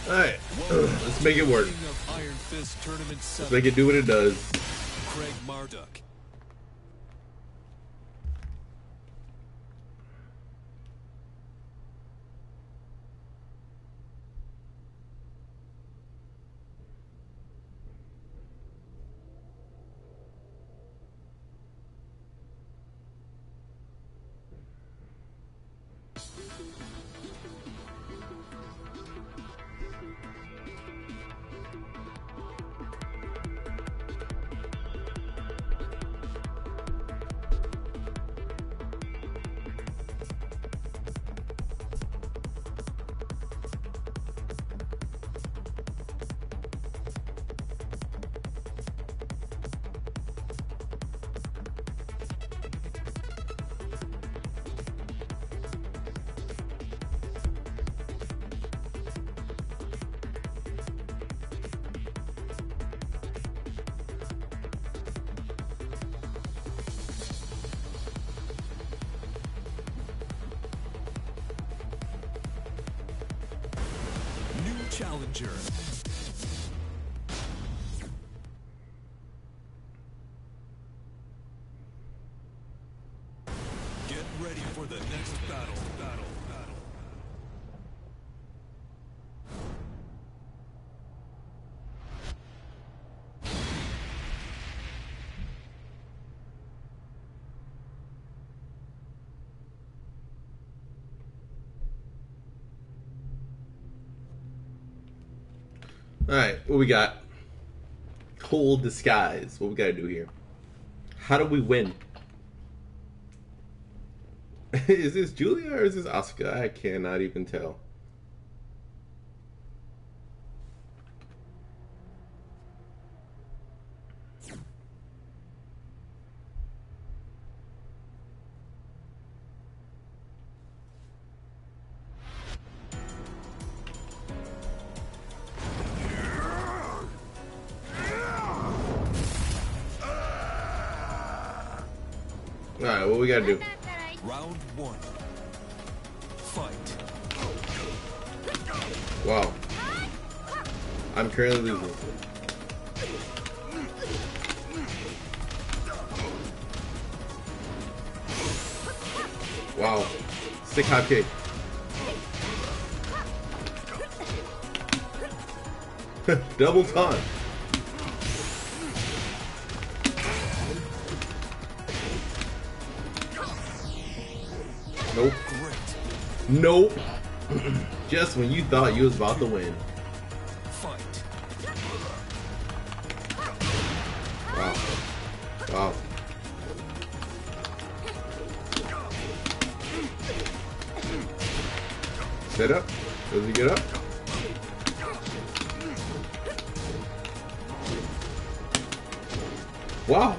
Alright, let's make it work. Let's make it do what it does. Craig Marduk. Challenger. Get ready for the next battle. Alright, what we got? Cold disguise. What we gotta do here? How do we win? Is this Julia or is this Asuka? I cannot even tell. Alright, what we gotta do? Round one. Fight. Wow. I'm currently losing. Wow. Sick hot kick. Double taunt. Nope. Nope. Just when you thought you was about to win. Fight. Wow. Wow. Set up. Does he get up? Wow.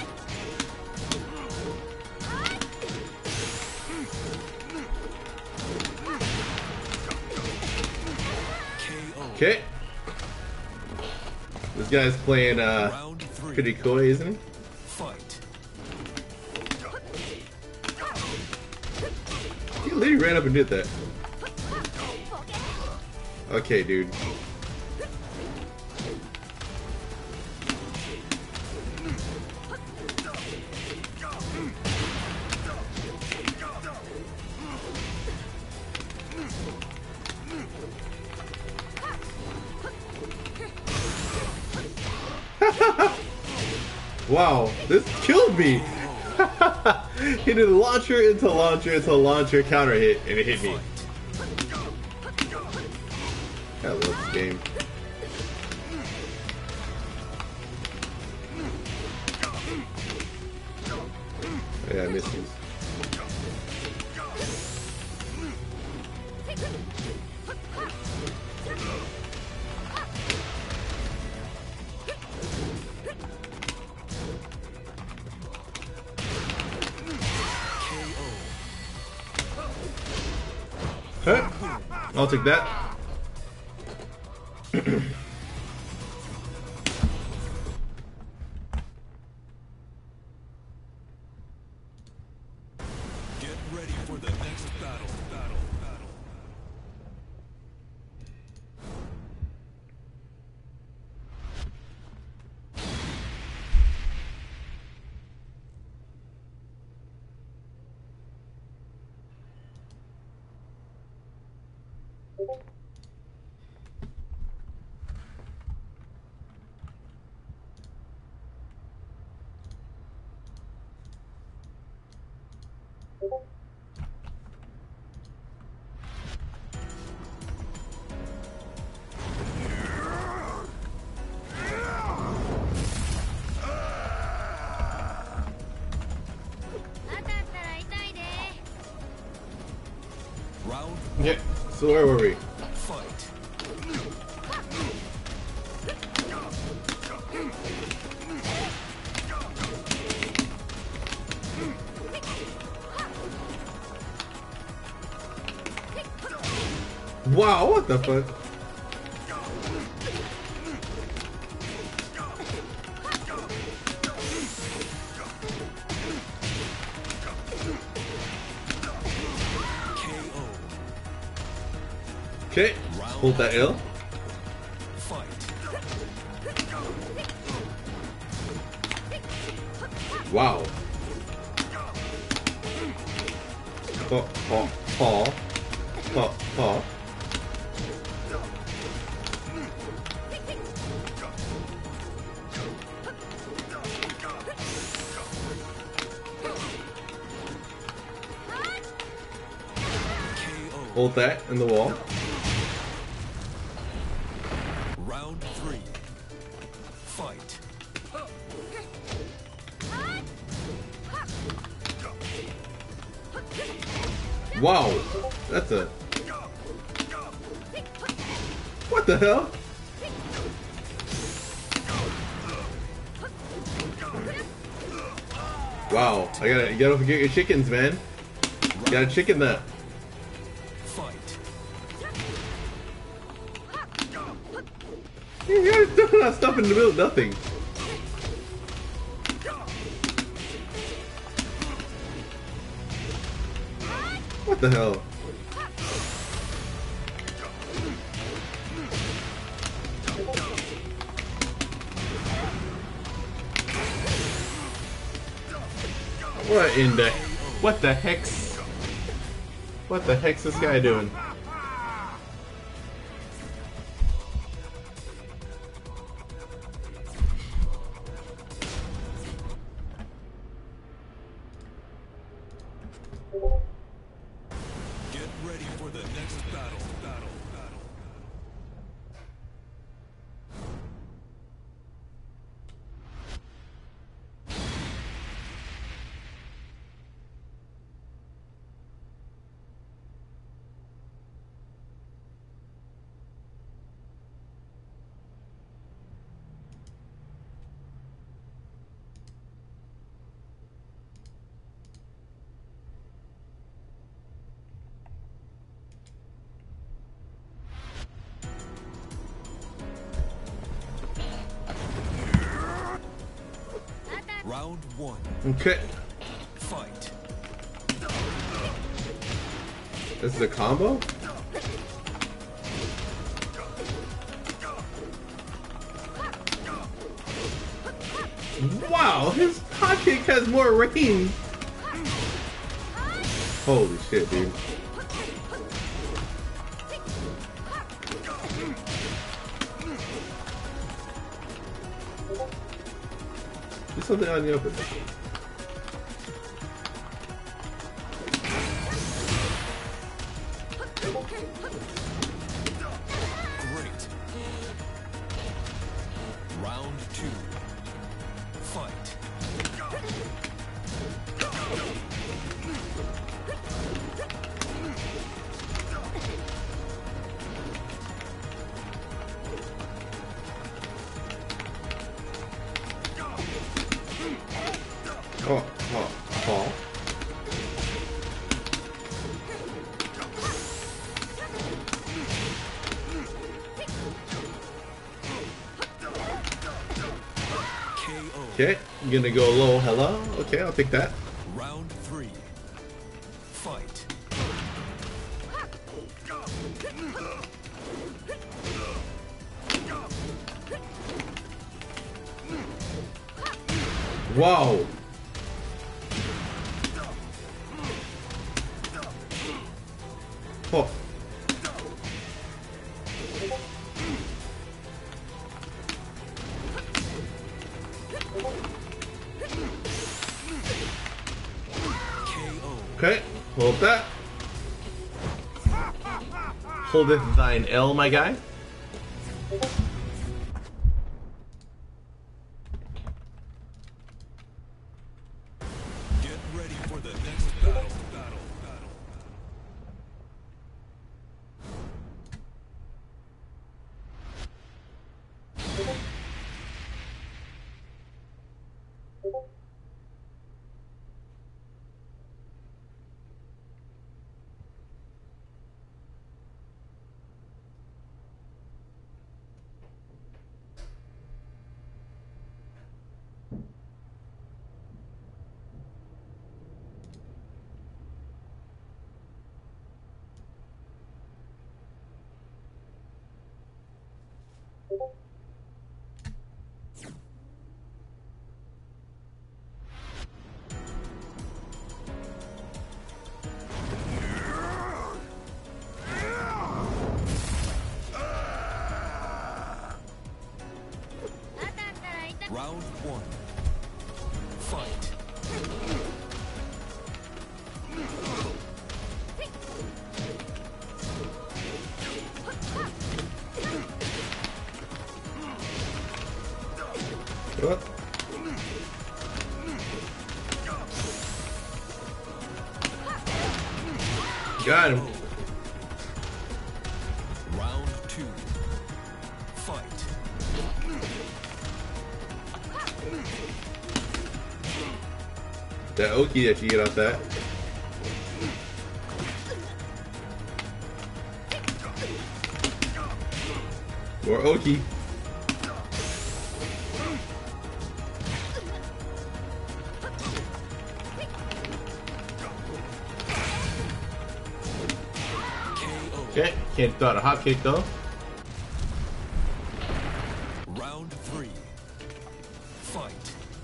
Okay. This guy's playing pretty coy, isn't he? Fight. He literally ran up and did that. Okay, dude. Wow, this killed me! He did launcher into launcher into launcher counter hit, and it hit me. I love this game. Oh, yeah, I missed these. Huh? I'll take that. Get ready for the next battle. Round Yeah. So where were we? fight. Wow, what the fuck? KO. Okay, hold that L. Fight. Wow. Paw, paw, paw, paw, paw. KO. Hold that in the wall. Round 3. Fight. Wow, that's a. What the hell? Wow, you gotta forget your chickens, man. You gotta chicken that. Fight. You guys doing that stuff in the middle of nothing. What the hell? What in the? What the heck's? What the heck's this guy doing? Get ready for the next battle. Round 1. Okay, Fight. this is a combo. Wow, his hot kick has more range. Holy shit, dude. Do something on the open. Great. Round 2. Fight. Oh, oh. KO. Okay, I'm gonna go low. Hello. Okay, I'll take that. Round 3. Fight. Wow. Oh. Hold that. Holdeth thine L, my guy. Get ready for the next battle. Round one. Fight. What? Got him. Round two. Fight. That Oki that you get off that. More Oki. Okay, can't throw out a hot kick though. Round three. Fight.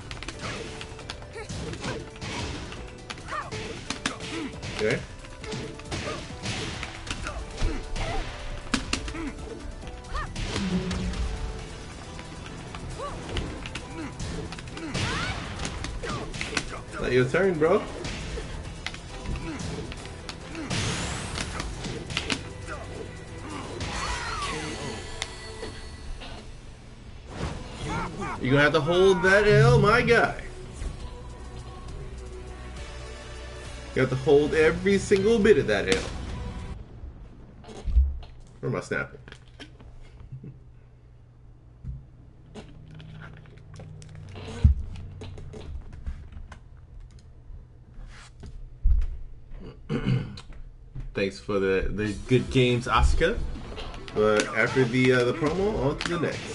Okay. Not your turn, bro. You're gonna have to hold that L, my guy. You have to hold every single bit of that L. Where am I snapping? Thanks for the good games, Asuka. But after the promo, on to the next.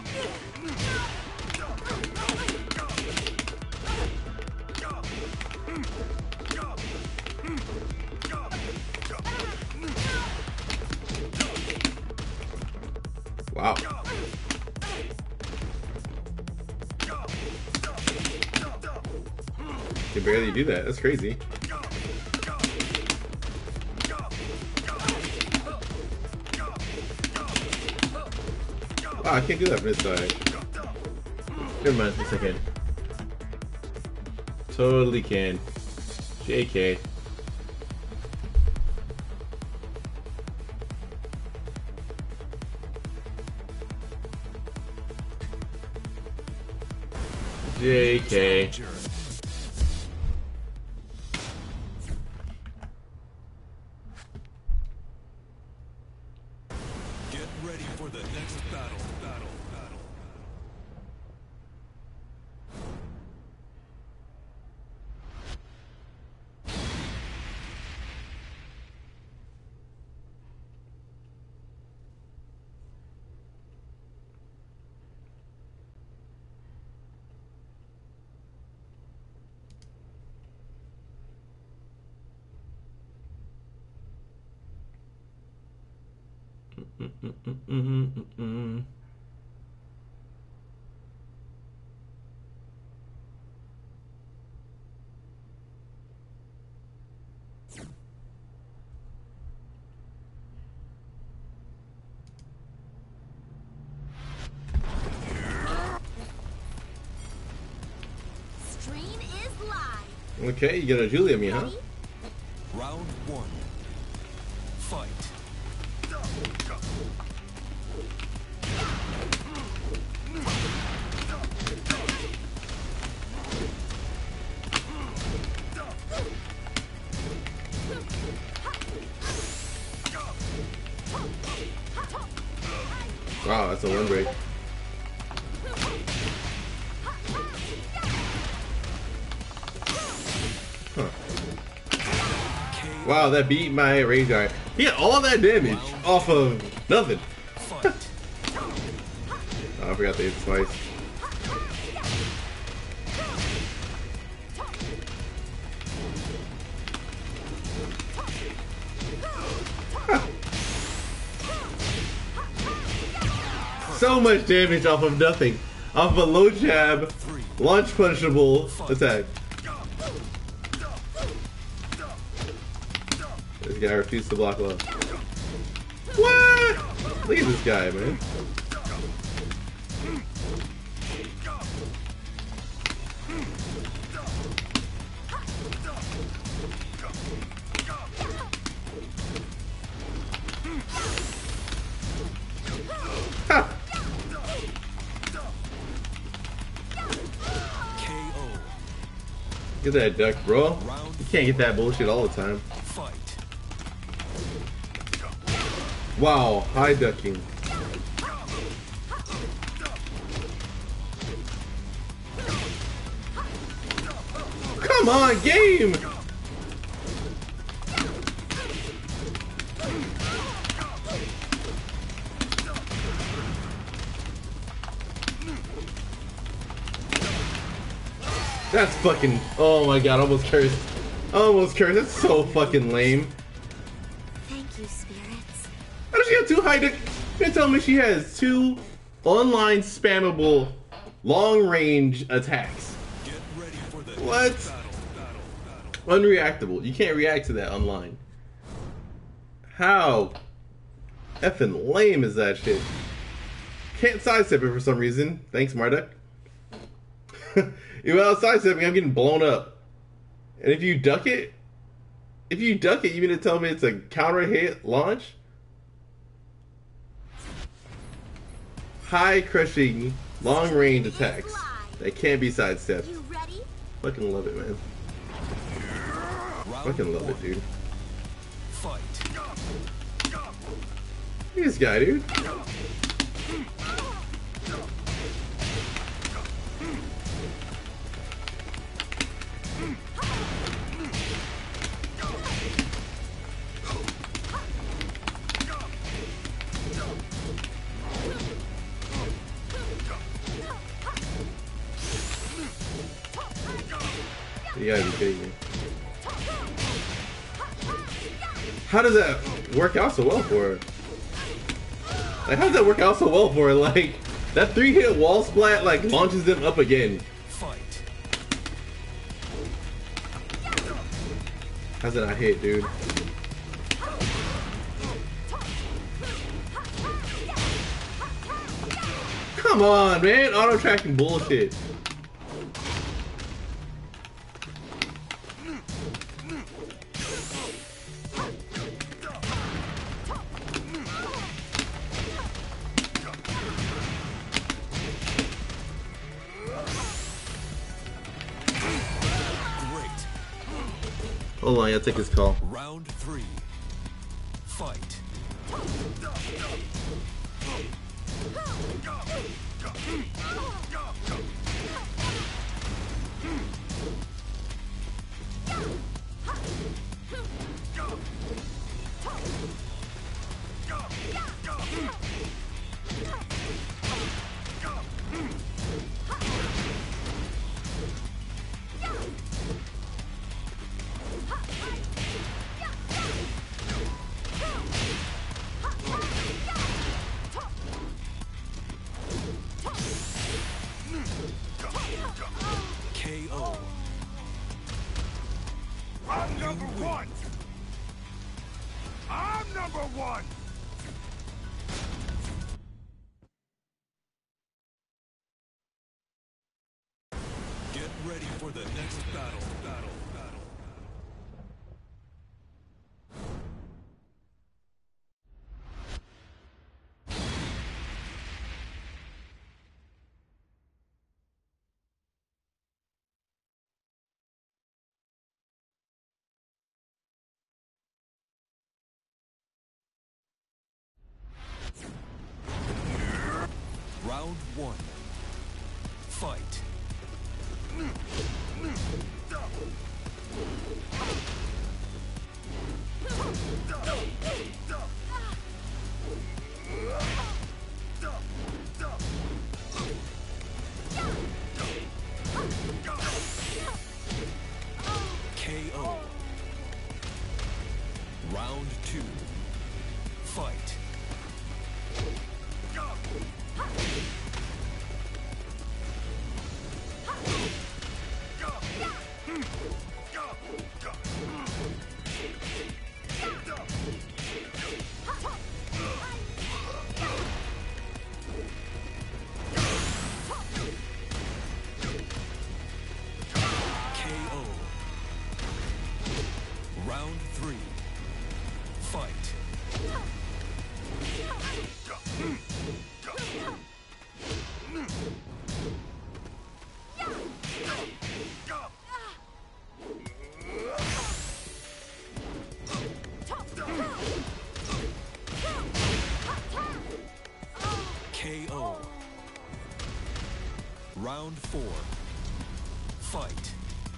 Wow. Can barely do that. That's crazy. Wow, I can't do that from this side. Never mind, yes I can. Totally can. JK. JK. Get ready for the next battle. Stream is live. Okay, you got a Julia me, huh? Round Round one. Fight. Wow, that's a one break. Huh. Wow, that beat my rage guard. He got all that damage off of nothing. Oh, I forgot to hit twice. So much damage off of nothing. Off of a low jab, launch punishable attack. This guy refused to block low. What? Look at this guy, man. Ha! Get that duck, bro. You can't get that bullshit all the time. Wow, high ducking. Come on, game! That's fucking, oh my god, almost cursed. Almost cursed, that's so fucking lame. Thank you, spirits. How does she have two high duck? You're telling me she has two online spammable long range attacks. Get ready for the What? battle. Unreactable. You can't react to that online. How effing lame is that shit? Can't sidestep it for some reason. Thanks, Marduk. Without sidestepping, I'm getting blown up. And if you duck it, you mean to tell me it's a counter hit launch? High crushing, long range attacks that can't be sidestepped. You ready? Fucking love it, man. Fucking love it, dude. Fight. Look at this guy, dude. You gotta be kidding me. How does that work out so well for her? Like, how does that work out so well for her? Like, that 3-hit wall splat, like, launches them up again. Fight. How's that not hit, dude? Come on, man. Auto-tracking bullshit. Hold on, I gotta take his call. Round three. Fight. KO. I'm number one! I'm number one! Get ready for the next battle. Round one. Fight. KO. Round two. Fight. KO. Round three. Fight. KO. Round four. Fight.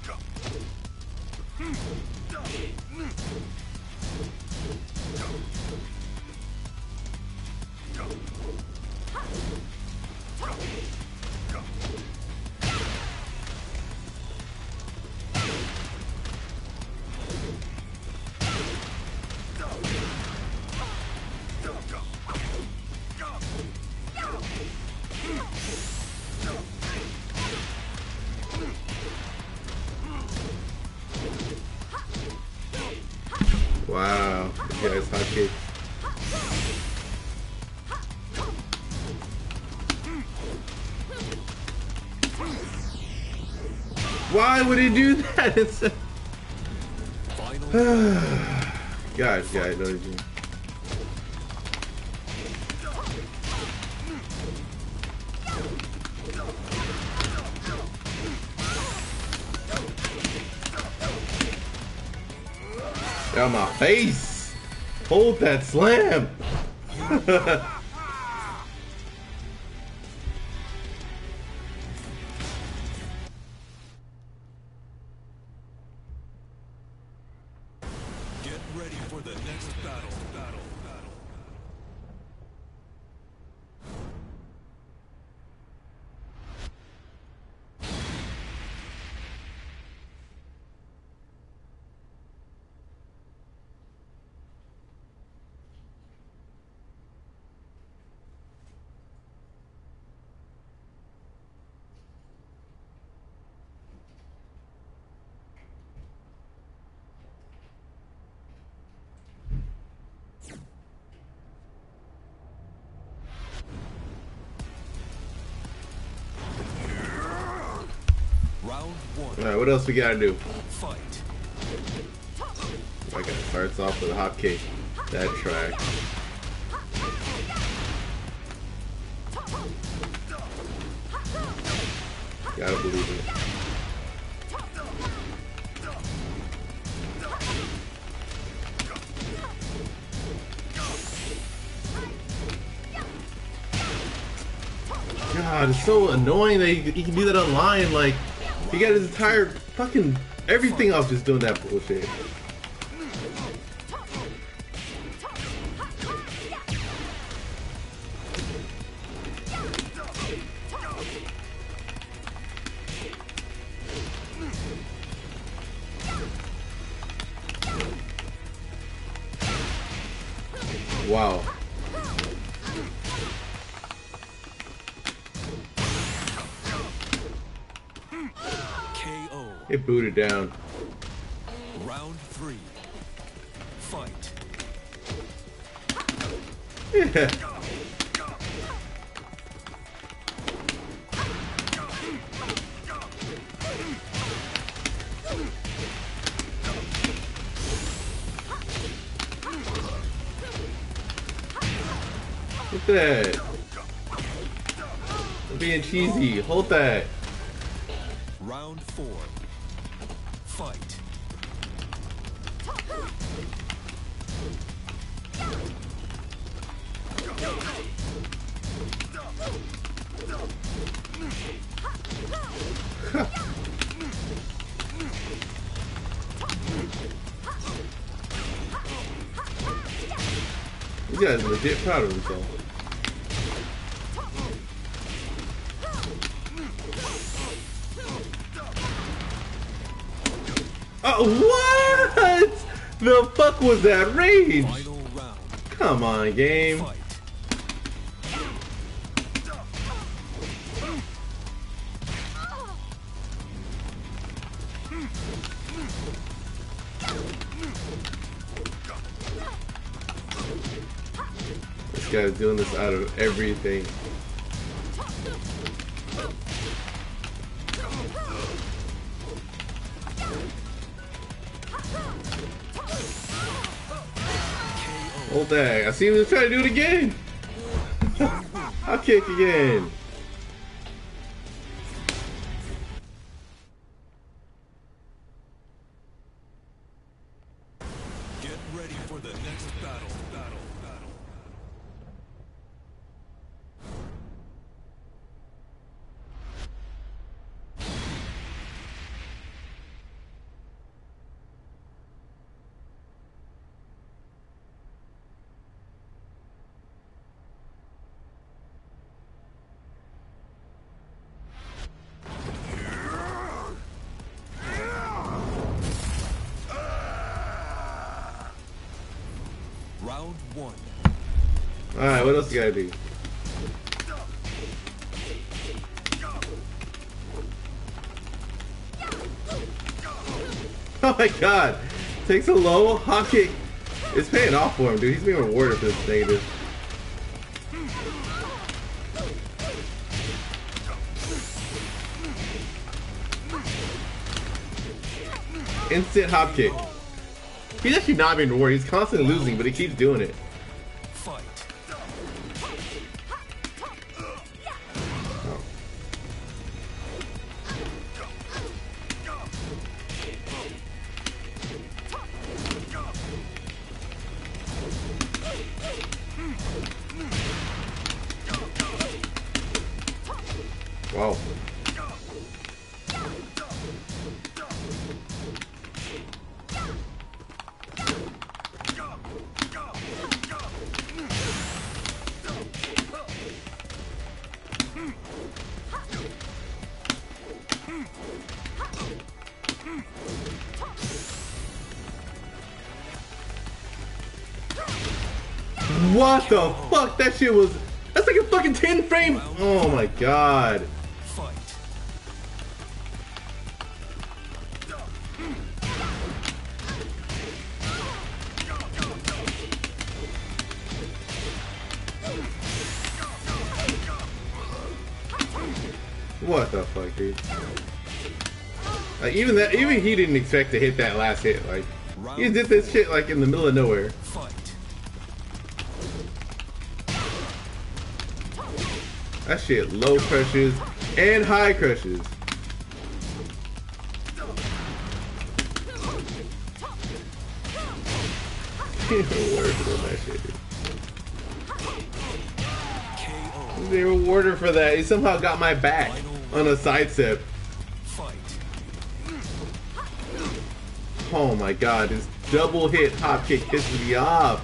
Wow, this guy's hot kick. Why would he do that? It's gosh, guys, no, he's doing. Get out my face! Hold that slam! Get ready for the next battle. Round one. Alright, what else we gotta do? Fight. Okay, starts off with a hot kick. That track. Gotta believe it. God, it's so annoying that he can do that online. Like, he got his entire fucking everything off just doing that bullshit. Wow. KO. It booted down. Round three. Fight. Yeah. Look at that. I'm being cheesy. Hold that. Round four. Fight. guy's legit proud of himself. Oh, what? The fuck was that rage? Final round. Come on, game. Fight. This guy's doing this out of everything. Hold that. I see him try to do it again. I'll kick again. Get ready for the next battle. Round one. Alright, what else you gotta do? Oh my god! Takes a low hop kick. It's paying off for him, dude. He's being rewarded for this negative. Instant hop kick. He's actually not being rewarded. He's constantly losing, but he keeps doing it. Fight. Wow. What the fuck? That shit was... That's like a fucking 10 frame... Oh my god. Fight. What the fuck, dude? Like, even he didn't expect to hit that last hit. Like, he did this shit like in the middle of nowhere. Fight. That shit low crushes and high crushes. That shit, dude. KO. They rewarded for that. He somehow got my back on a sidestep. Fight. Oh my god, this double hit hop kick pisses me off.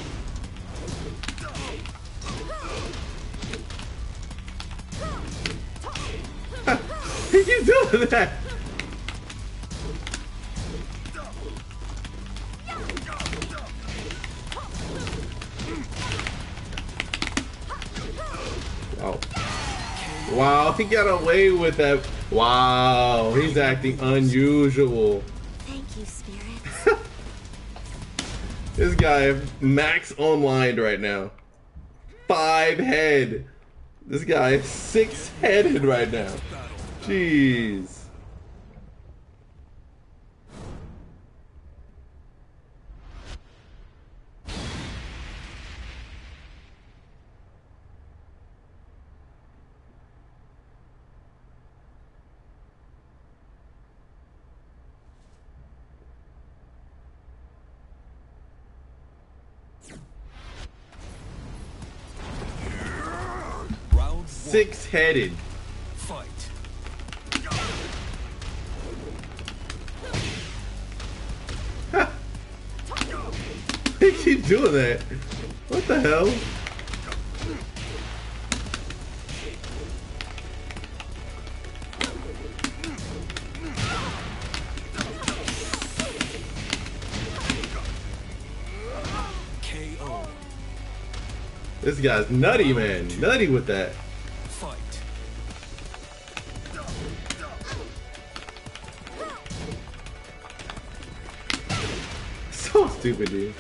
He keeps doing that. Wow. Wow, he got away with that. Wow, he's acting unusual. Thank you, spirits. This guy max online right now. 5 head. This guy is 6-headed right now. Jeez. Round one. 6-headed. Fight. He keeps doing that. What the hell? KO. This guy's nutty, man. Nutty with that. Fight. So stupid, dude.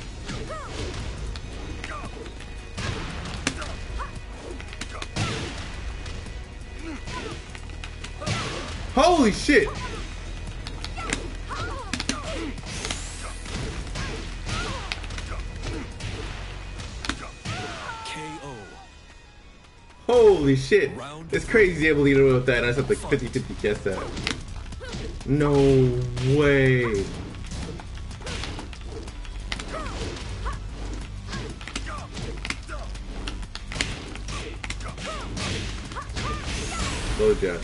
Holy shit! KO. Holy shit! It's crazy he's able to get away with that, and I just have to 50-50 guess that. No way! Slow jab.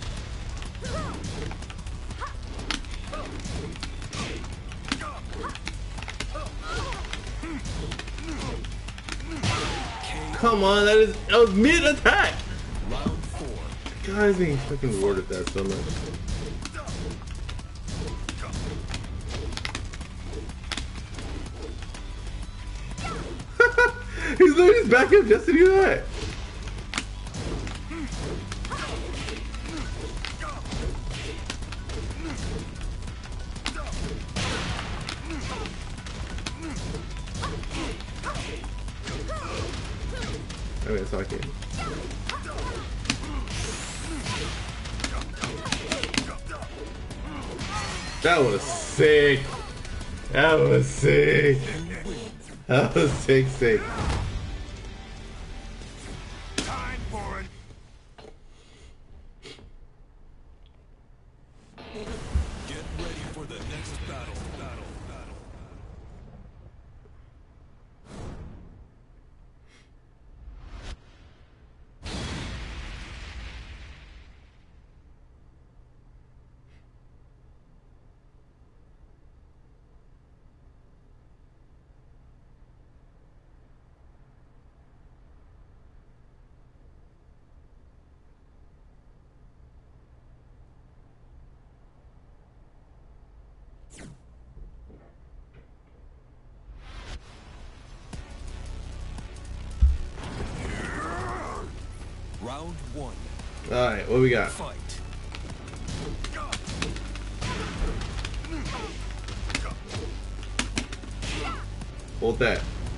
Come on, that was mid attack. Round 4. Guys being fucking warded that so much. He's literally just back up just to do that. Okay, so I can. That was sick. That was sick. That was sick, sick. Time for it. Get ready for the next battle. Round 1. Alright, what we got? Fight. Hold that.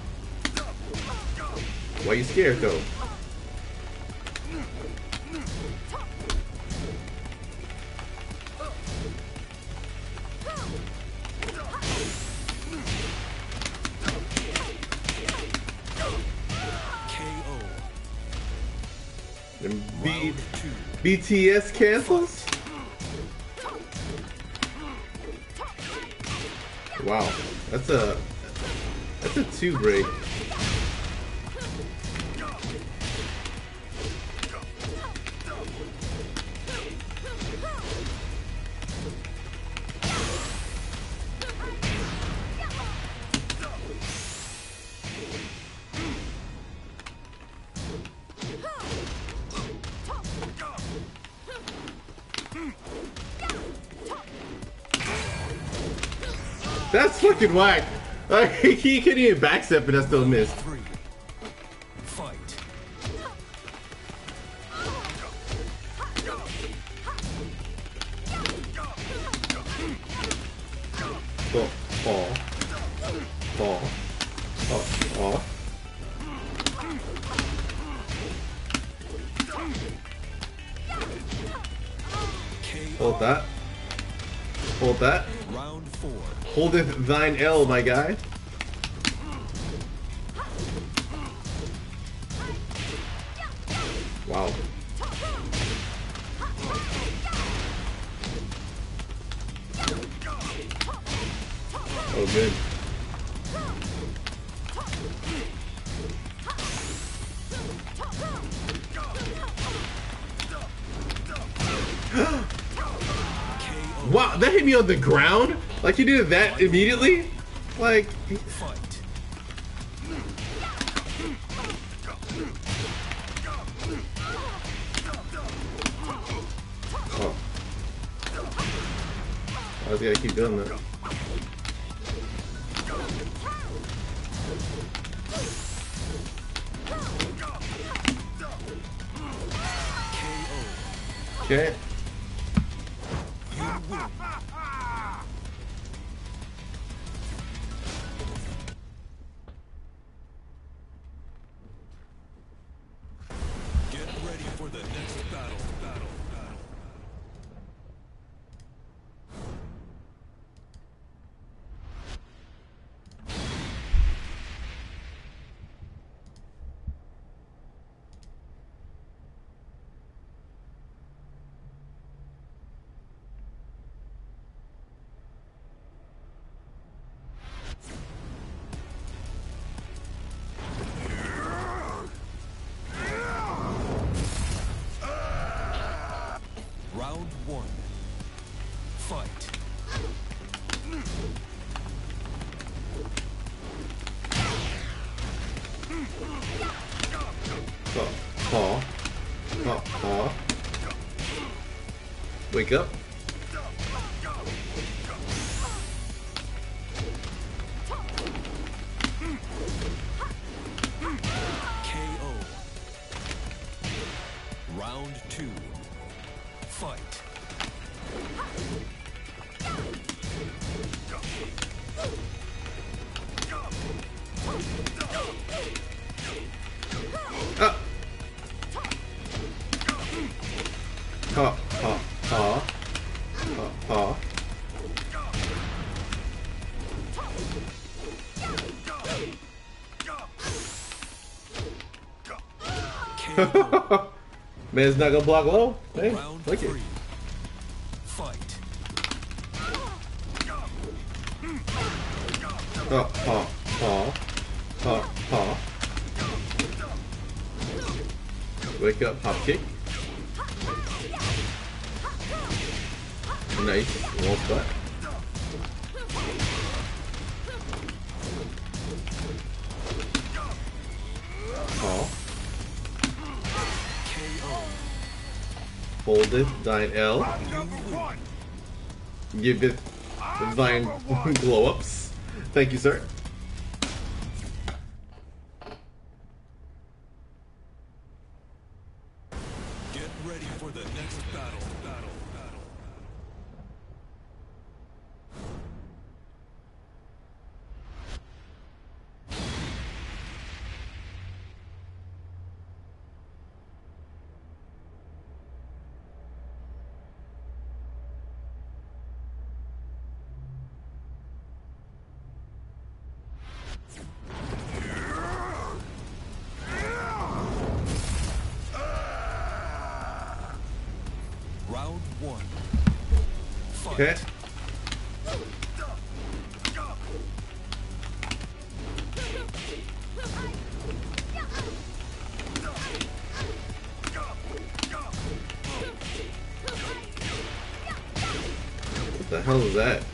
Why you scared though? KO. Them Round 2. BTS cancels? Wow, that's a 2 break. That's fucking whack. Like, he couldn't even backstep and I still missed. 3. Fight. Fall. Fall. Fall. Oh. Hold that. Hold that. Round 4. Holdeth thine L, my guy. Wow. Oh, good. Wow, that hit me on the ground? Like he did that immediately? Like... Fight. just gotta keep doing that. Okay. Get ready for the next battle. Round one. Fight. Wake up. KO. Round two. Fight. Ah. Ha ha ha. Ha ha. KO. Man's not gonna block low. Hey, Round look it. three. Fight. Ha ha ha. Ha ha. Wake up, hop kick. Nice. Wall spot. Oh. KO. Hold it. Dine L. Number one. Give it divine glow ups. Thank you, sir. Get ready for the next battle. Round one. Fight. Okay. What the hell is that?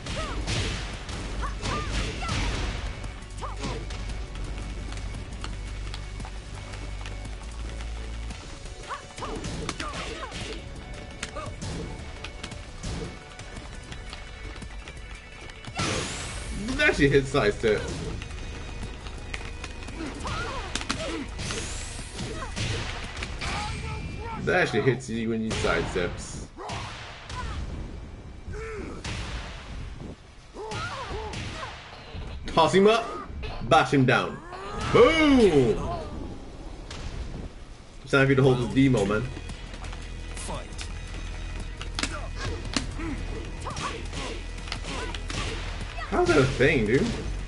It actually hit side step. That actually hits you when you side steps. Toss him up, bash him down. Boom! It's time for you to hold this demo, man. Fight. How's that a thing, dude?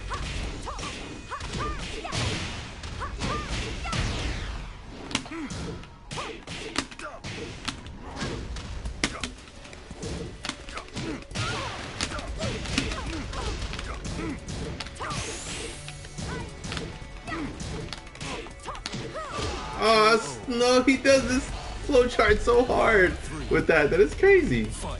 Oh, no, he does this flowchart so hard with that. That is crazy. Fight.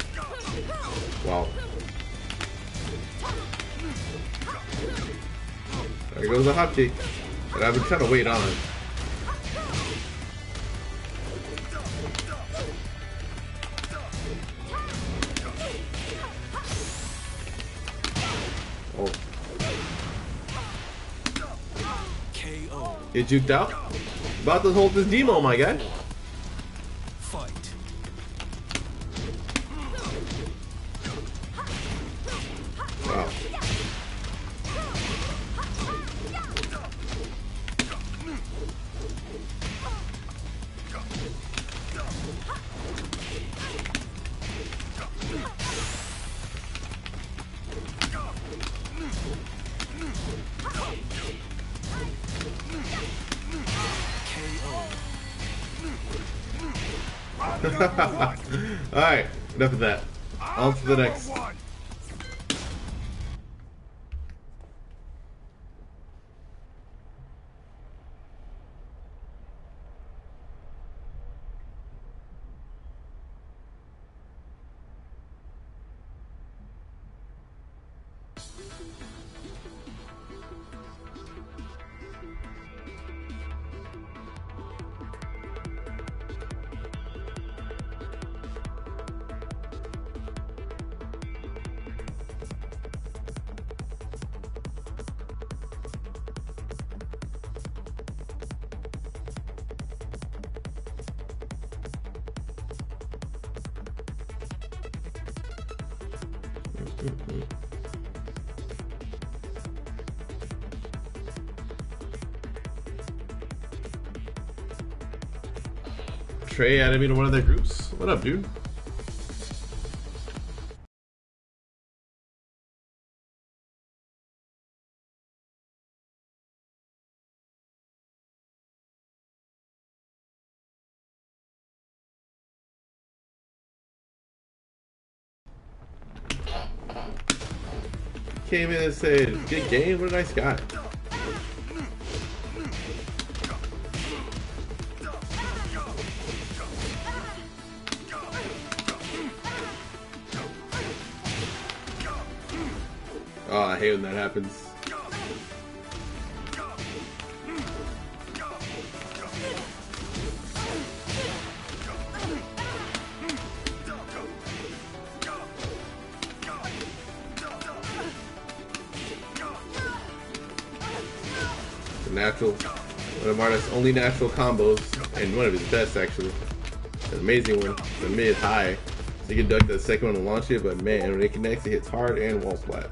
Wow. There goes the hop kick that I've been trying to wait on. Oh. KO. Get juked out? About to hold this demo, my guy. Fight. Wow. Alright, enough of that. On to the next. Trey added me to one of their groups. What up, dude? Came in and said, good game, what a nice guy. Oh, I hate when that happens. The natural, one of Marta's only natural combos, and one of his best actually. An amazing one, the mid-high. So you can duck that second one and launch it, but man, when it connects, it hits hard and wall splats.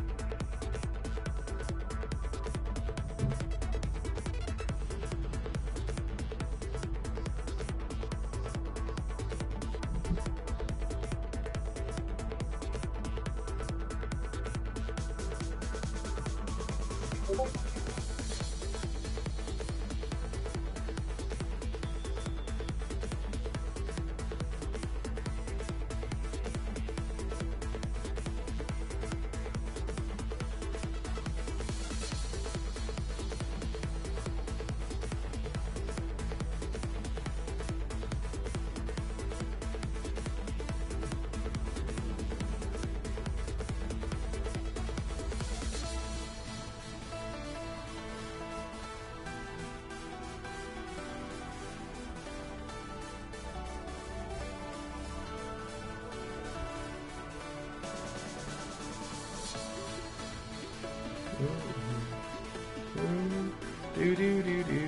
Do do do do.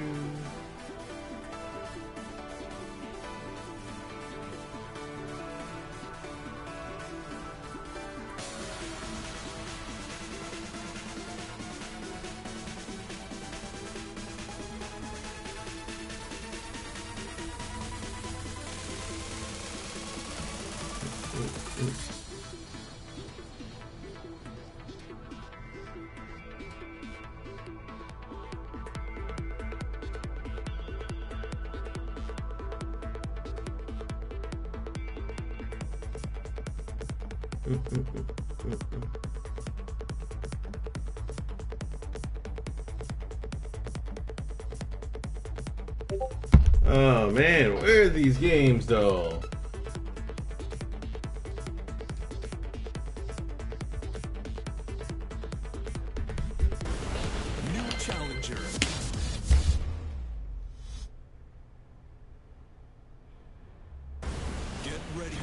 Oh man, where are these games though? New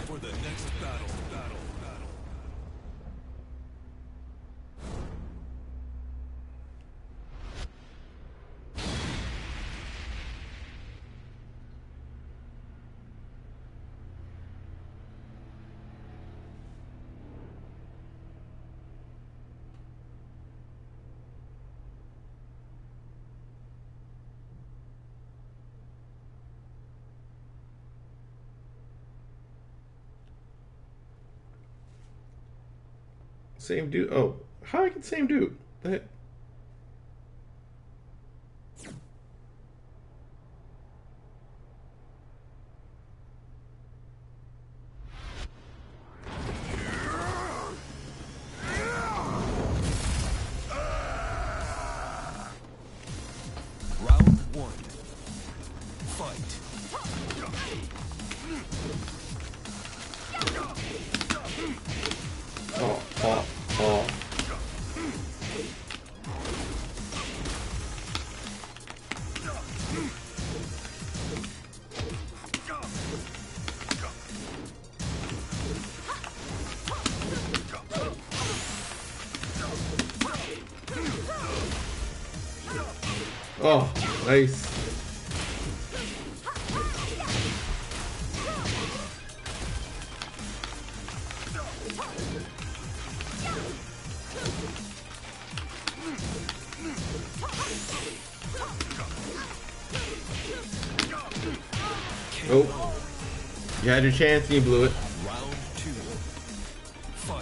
for the next battle. Same dude. Oh, how I get same dude? The heck? Round one. Fight. Oh, oh, oh. Oh, nice. Oh, you had your chance and you blew it. Round two. Fight.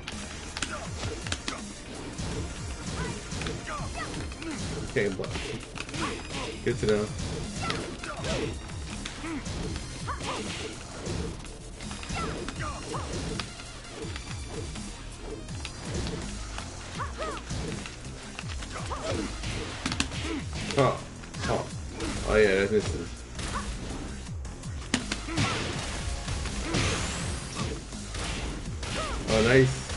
Okay, block. Good to know. Oh, oh, oh yeah, that misses. Oh, nice.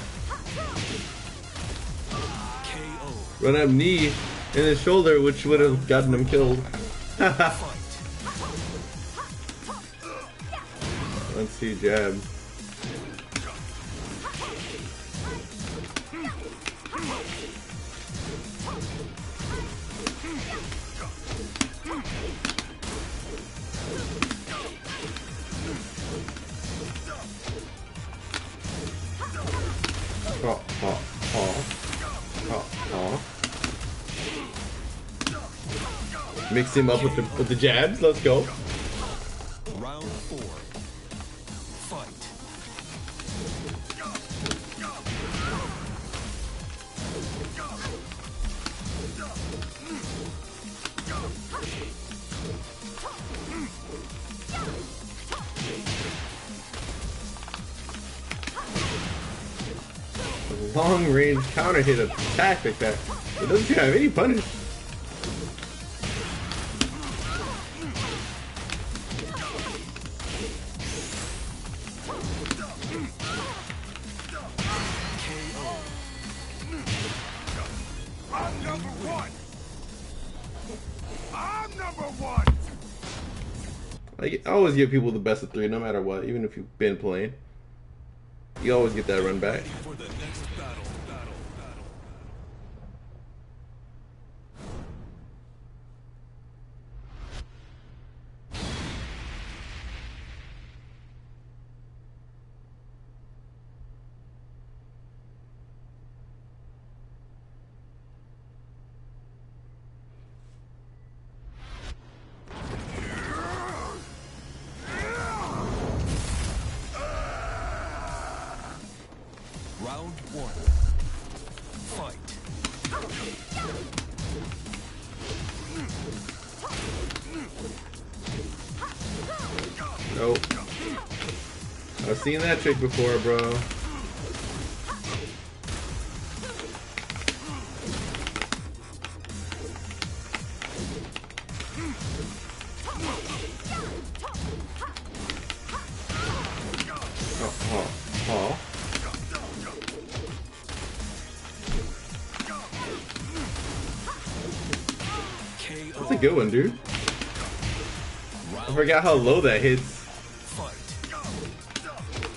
KO. Run up knee in his shoulder, which would have gotten him killed. Fight. Let's see, jab. Oh, oh, oh. Oh, oh. Mix him up with the jabs. Let's go. Round four. Fight. Long range counter hit attack like that. It doesn't seem to have any punish. I'm number one. I'm number one. Like, I always give people the best of three, no matter what, even if you've been playing. You always get that run back. For the next battle. Round one. Fight. Nope. I've seen that trick before, bro. Oh, oh, oh. That's a good one, dude. I forgot how low that hits. Fight.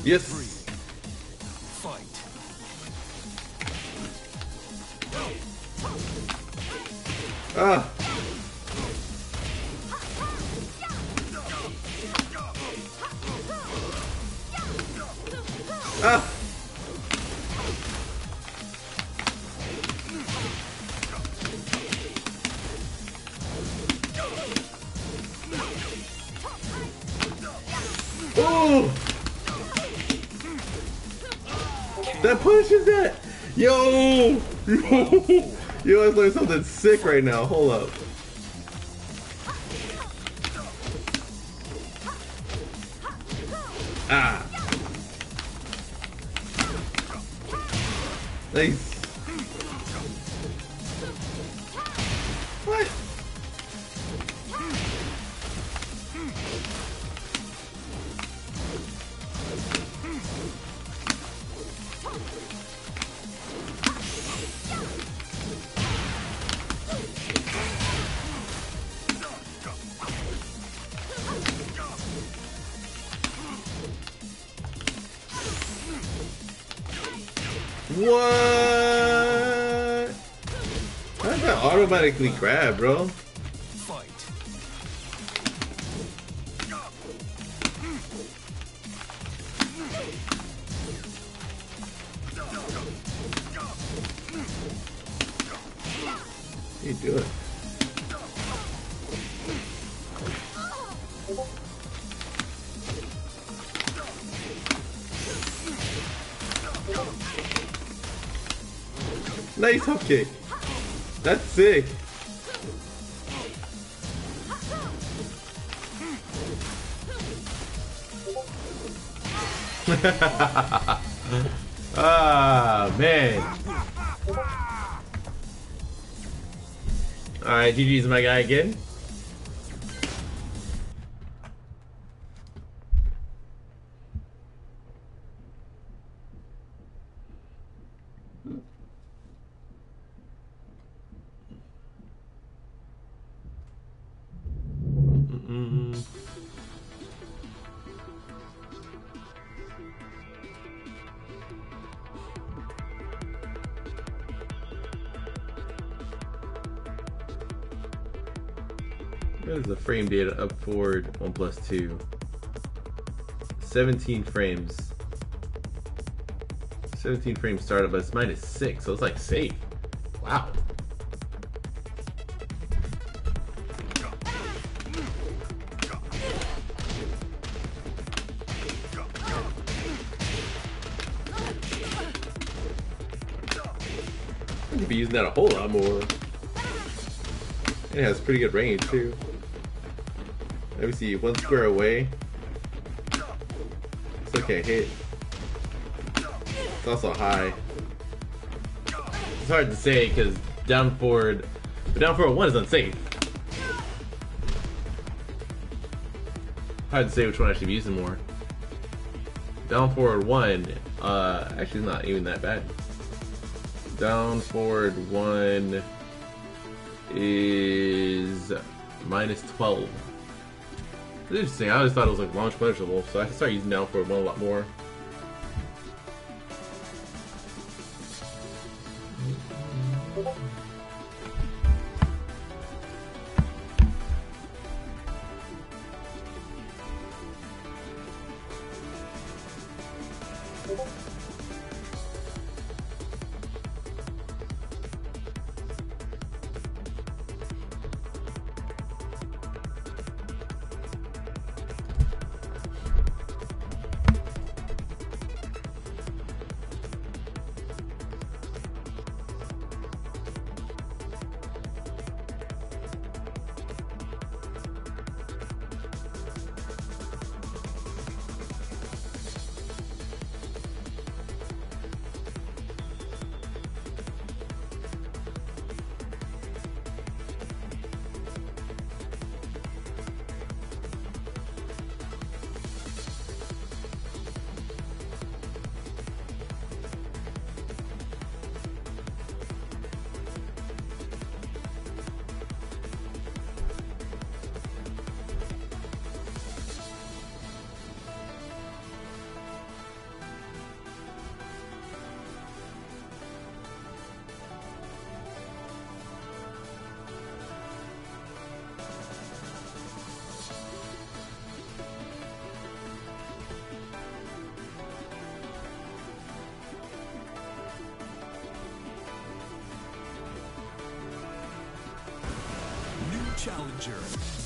Yes. Fight. Ah. Ah. Oh. That pushes that. Yo. Yo, I learned something sick right now. Hold up. Ah. Nice. What? What? How did that automatically grab, bro? Fight. What are you doing? Nice hook kick. That's sick. Ah, man. Alright, GG's my guy again. What is the frame data up forward 1+2? 17 frames. 17 frames startup, but it's -6, so it's like safe. Wow. I could be using that a whole lot more. It has pretty good range too. Let me see, 1 square away. Still can't hit. It's also high. It's hard to say because down forward 1 is unsafe. Hard to say which one I should be using more. Down forward 1, actually not even that bad. Down forward 1 is -12. It's interesting. I always thought it was like launch punishable, so I can start using down forward 1 a lot more. challenger.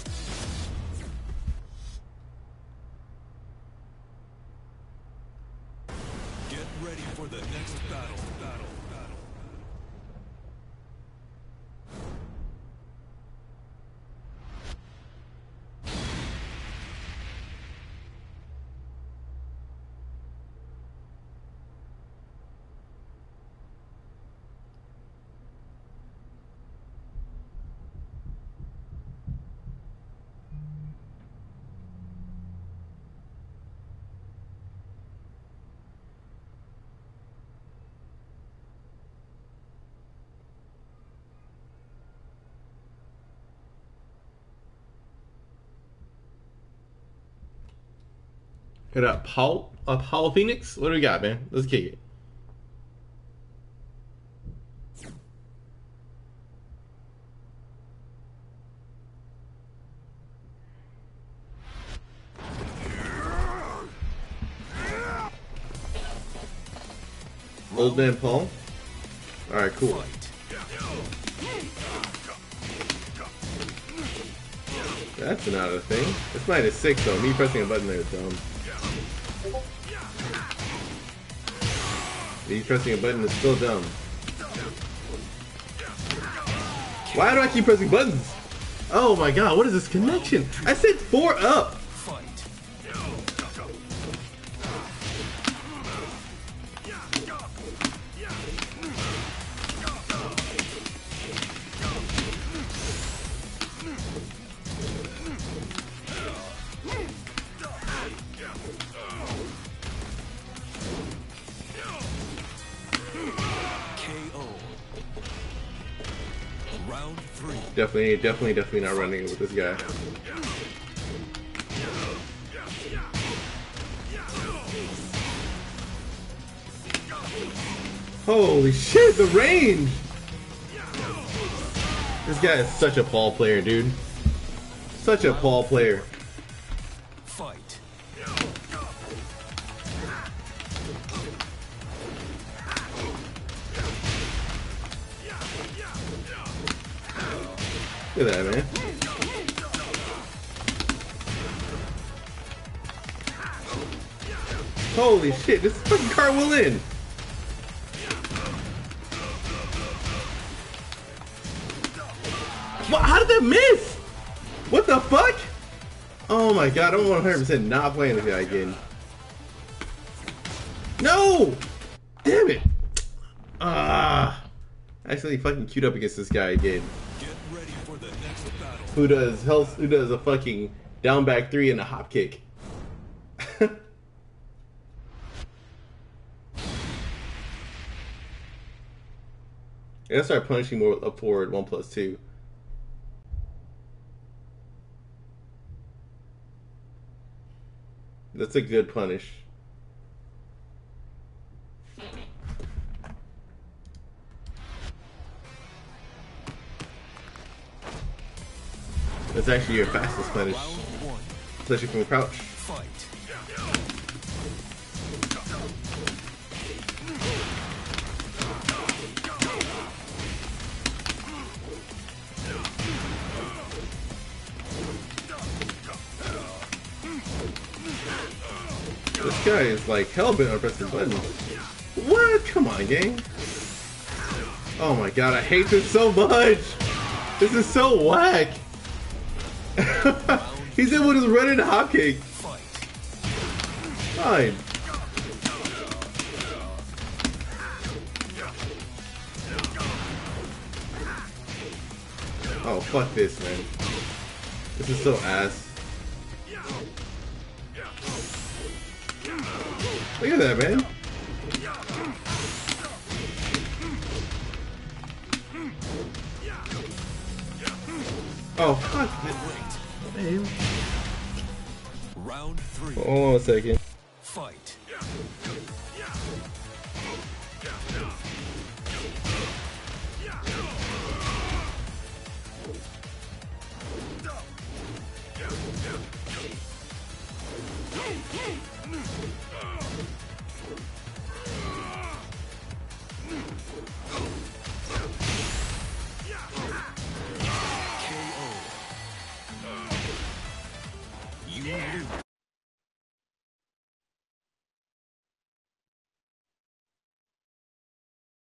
Get ready for the next battle. Hit up Paul Phoenix. What do we got, man? Let's kick it. Old man Paul. All right, cool. That's not a thing. It's -6 though. Me pressing a button there is dumb. Me pressing a button is still dumb. Why do I keep pressing buttons? Oh my god, what is this connection? I said 4 up. Definitely not running it with this guy. Holy shit, the range! This guy is such a Paul player, dude. Such a Paul player. Fight. Look at that, man. Holy shit, this fucking car will in. What? How did that miss? What the fuck? Oh my god, I'm 100% not playing this guy again. No! Damn it! I accidentally fucking queued up against this guy again. Who does a fucking down back 3 and a hop kick? I gotta start punishing more up forward 1+2. That's a good punish. That's actually your fastest punish, especially from crouch. This guy is like hellbent on pressing buttons. What? Come on, gang. Oh my god, I hate this so much. This is so whack. He's able to just run into hop kick. Fine. Oh, fuck this, man. This is so ass. Look at that, man. Oh, fuck this. Round 3. Hold on a second. Fight. You lose.